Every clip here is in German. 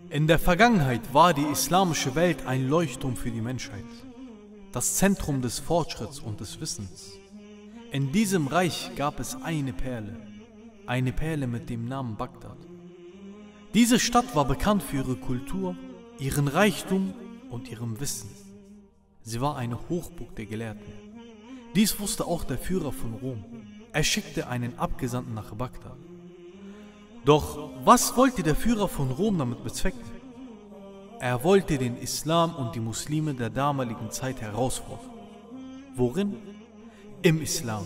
In der Vergangenheit war die islamische Welt ein Leuchtturm für die Menschheit, das Zentrum des Fortschritts und des Wissens. In diesem Reich gab es eine Perle mit dem Namen Bagdad. Diese Stadt war bekannt für ihre Kultur, ihren Reichtum und ihrem Wissen. Sie war eine Hochburg der Gelehrten. Dies wusste auch der Führer von Rom. Er schickte einen Abgesandten nach Bagdad. Doch was wollte der Führer von Rom damit bezwecken? Er wollte den Islam und die Muslime der damaligen Zeit herausfordern. Worin? Im Islam.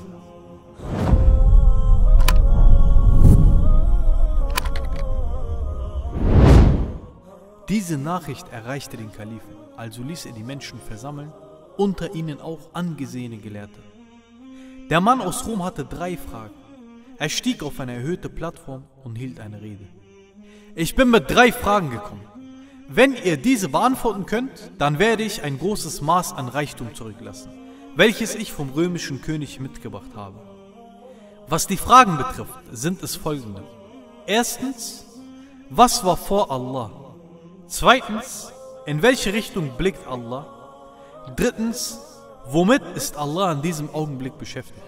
Diese Nachricht erreichte den Kalifen, also ließ er die Menschen versammeln, unter ihnen auch angesehene Gelehrte. Der Mann aus Rom hatte 3 Fragen. Er stieg auf eine erhöhte Plattform und hielt eine Rede. Ich bin mit 3 Fragen gekommen. Wenn ihr diese beantworten könnt, dann werde ich ein großes Maß an Reichtum zurücklassen, welches ich vom römischen König mitgebracht habe. Was die Fragen betrifft, sind es folgende. Erstens, was war vor Allah? Zweitens, in welche Richtung blickt Allah? Drittens, womit ist Allah in diesem Augenblick beschäftigt?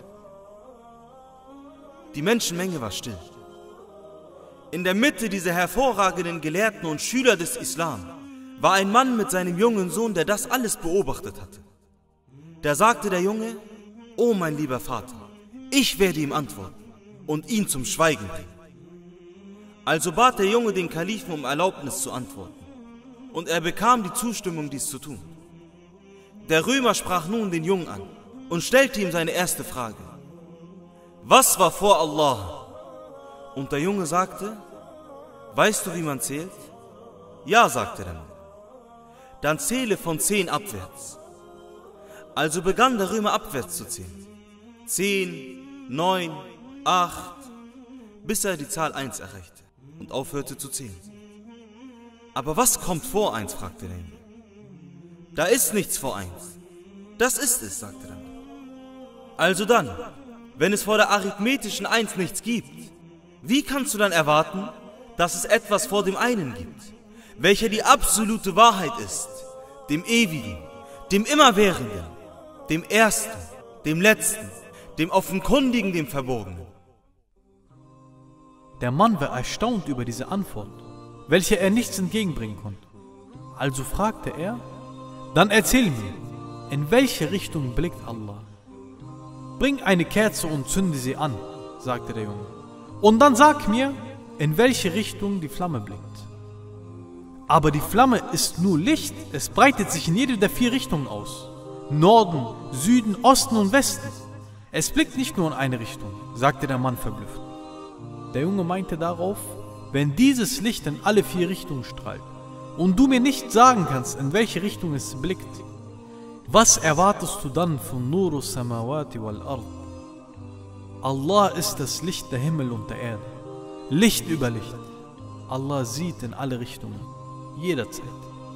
Die Menschenmenge war still. In der Mitte dieser hervorragenden Gelehrten und Schüler des Islam war ein Mann mit seinem jungen Sohn, der das alles beobachtet hatte. Da sagte der Junge: O mein lieber Vater, ich werde ihm antworten und ihn zum Schweigen bringen. Also bat der Junge den Kalifen um Erlaubnis zu antworten, und er bekam die Zustimmung, dies zu tun. Der Römer sprach nun den Jungen an und stellte ihm seine erste Frage: Was war vor Allah? Und der Junge sagte: Weißt du, wie man zählt? Ja, sagte der Mann. Dann zähle von 10 abwärts. Also begann der Römer abwärts zu zählen. 10, 9, 8, bis er die Zahl 1 erreichte und aufhörte zu zählen. Aber was kommt vor 1? fragte der Junge. Da ist nichts vor 1. Das ist es, sagte der Mann. Also dann, wenn es vor der arithmetischen 1 nichts gibt, wie kannst du dann erwarten, dass es etwas vor dem einen gibt, welcher die absolute Wahrheit ist, dem Ewigen, dem Immerwährenden, dem Ersten, dem Letzten, dem Offenkundigen, dem Verborgenen? Der Mann war erstaunt über diese Antwort, welche er nichts entgegenbringen konnte. Also fragte er: Dann erzähl mir, in welche Richtung blickt Allah? Bring eine Kerze und zünde sie an, sagte der Junge. Und dann sag mir, in welche Richtung die Flamme blickt. Aber die Flamme ist nur Licht, es breitet sich in jede der 4 Richtungen aus. Norden, Süden, Osten und Westen. Es blickt nicht nur in eine Richtung, sagte der Mann verblüfft. Der Junge meinte darauf: Wenn dieses Licht in alle 4 Richtungen strahlt und du mir nicht sagen kannst, in welche Richtung es blickt, was erwartest du dann von Nuru Samawati wal Ard? Allah ist das Licht der Himmel und der Erde. Licht über Licht. Allah sieht in alle Richtungen, jederzeit.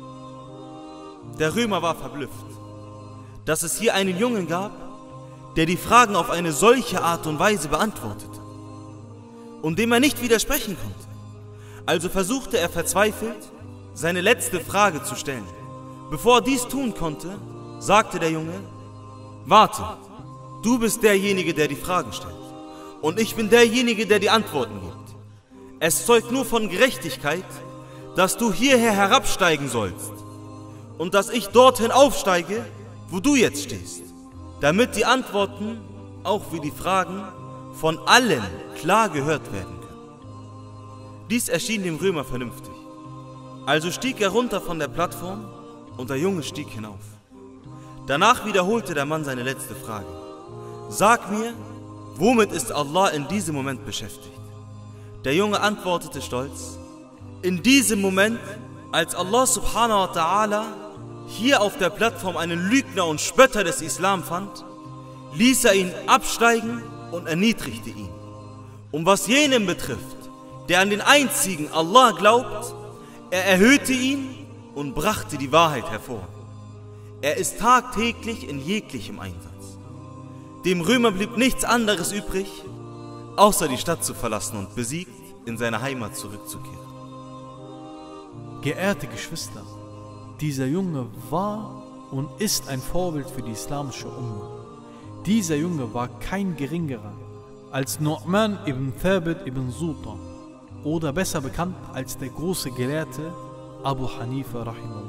Der Römer war verblüfft, dass es hier einen Jungen gab, der die Fragen auf eine solche Art und Weise beantwortete und dem er nicht widersprechen konnte. Also versuchte er verzweifelt, seine letzte Frage zu stellen. Bevor er dies tun konnte, sagte der Junge: Warte, du bist derjenige, der die Fragen stellt, und ich bin derjenige, der die Antworten gibt. Es zeugt nur von Gerechtigkeit, dass du hierher herabsteigen sollst und dass ich dorthin aufsteige, wo du jetzt stehst, damit die Antworten, auch wie die Fragen, von allen klar gehört werden können. Dies erschien dem Römer vernünftig. Also stieg er runter von der Plattform und der Junge stieg hinauf. Danach wiederholte der Mann seine letzte Frage: Sag mir, womit ist Allah in diesem Moment beschäftigt? Der Junge antwortete stolz: In diesem Moment, als Allah subhanahu wa ta'ala hier auf der Plattform einen Lügner und Spötter des Islam fand, ließ er ihn absteigen und erniedrigte ihn. Und was jenen betrifft, der an den einzigen Allah glaubt, er erhöhte ihn und brachte die Wahrheit hervor. Er ist tagtäglich in jeglichem Einsatz. Dem Römer blieb nichts anderes übrig, außer die Stadt zu verlassen und besiegt in seine Heimat zurückzukehren. Geehrte Geschwister, dieser Junge war und ist ein Vorbild für die islamische Umma. Dieser Junge war kein geringerer als Nu'man ibn Thabit ibn Suta oder besser bekannt als der große Gelehrte Abu Hanifa rahimahullah.